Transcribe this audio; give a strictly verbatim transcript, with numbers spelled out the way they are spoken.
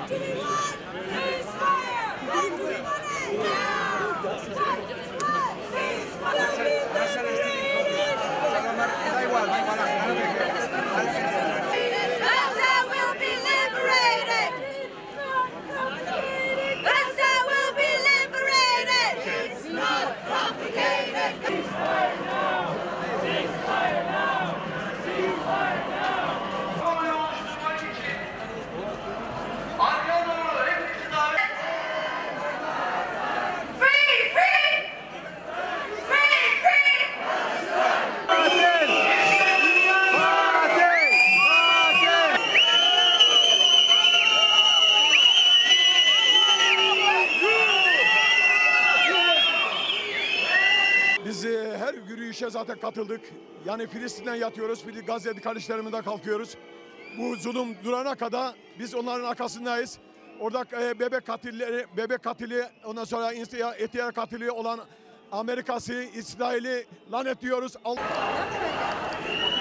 What do we want? Ceasefire! What do we want it now? What do we want? Ceasefire! Gaza will be liberated! Gaza will be liberated! It's not complicated! Ceasefire now! Ceasefire now! Ceasefire now! Biz e, her yürüyüşe zaten katıldık. Yani Filistin'den yatıyoruz, Fil- Gazze'de kardeşlerimizden kalkıyoruz. Bu zulüm durana kadar biz onların arkasındayız. Orada e, bebek katilleri, bebek katili, ondan sonra insi- ihtiyar katili olan Amerika'sı, İsrail'i lanetliyoruz. Al-